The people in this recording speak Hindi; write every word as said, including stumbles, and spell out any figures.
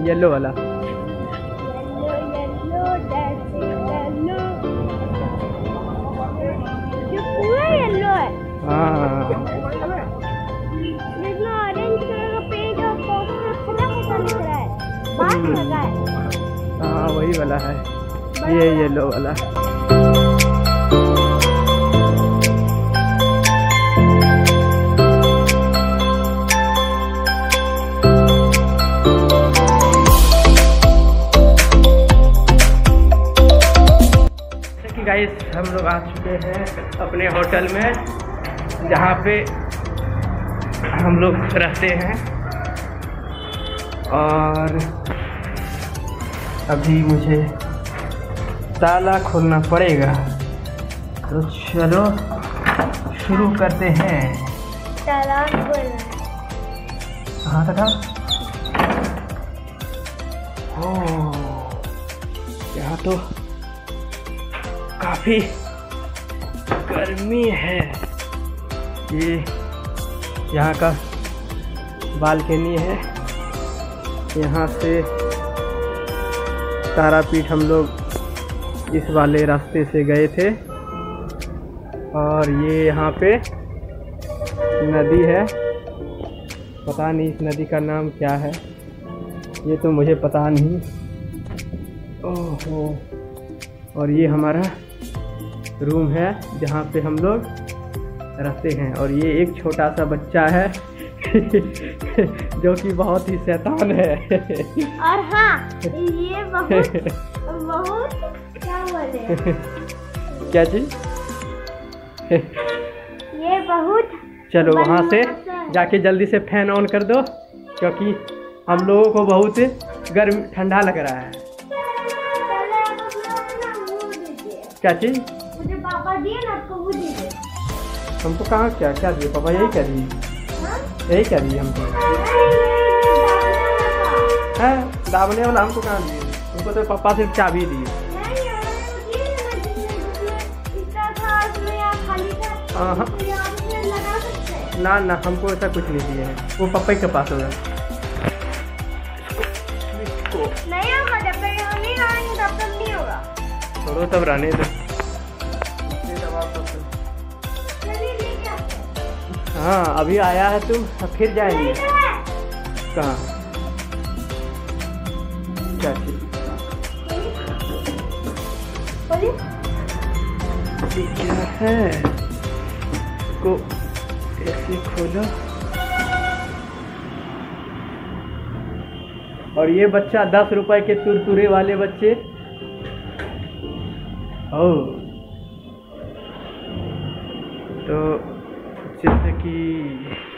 येलो वाला। ये पूरा येलो है। हाँ इसमें ऑरेंज कलर का पेंट और पोस्टर खुला खुला दिख रहा है, बात लगा है। हाँ वही वाला है, ये येलो वाला। गाइस हम लोग आ चुके हैं अपने होटल में, जहाँ पे हम लोग रहते हैं, और अभी मुझे ताला खोलना पड़ेगा, तो चलो शुरू करते हैं। ताला खोलना कहाँ तक? ओह यहाँ तो काफी गर्मी है। ये यहाँ का बालकनी है, यहाँ से तारापीठ हम लोग इस वाले रास्ते से गए थे, और ये यहाँ पे नदी है, पता नहीं इस नदी का नाम क्या है, ये तो मुझे पता नहीं। ओहो, और ये हमारा रूम है जहाँ पे हम लोग रहते हैं, और ये एक छोटा सा बच्चा है जो कि बहुत ही शैतान है। और हाँ ये बहुत बहुत क्या बोले क्या चीज? ये बहुत चलो वहाँ से जाके जल्दी से फैन ऑन कर दो, क्योंकि हम लोगों को बहुत गर्म ठंडा लग रहा है। क्या चीज? मुझे पापा दिए ना, आपको वो दीजिए। हमको कहाँ क्या क्या दिए पापा? यही क्या दिए? यही क्या दिए हमको? है दावने वाला हमको कहाँ दिए? हमको तो पापा सिर्फ चाबी दिए। हाँ ना ना, हमको ऐसा कुछ नहीं दिए हैं, वो पापा के पास होगा। नहीं होगा, जब तक यहाँ नहीं आएंगे तब तक नहीं होगा। छोड़ो तब रहने दो। हाँ अभी आया है तुम, फिर जाएंगे कहाँ? क्या चीज? क्या है? को ऐसे खोलो, और ये बच्चा दस रुपए के तुरतुरे वाले बच्चे। ओ तो जैसे कि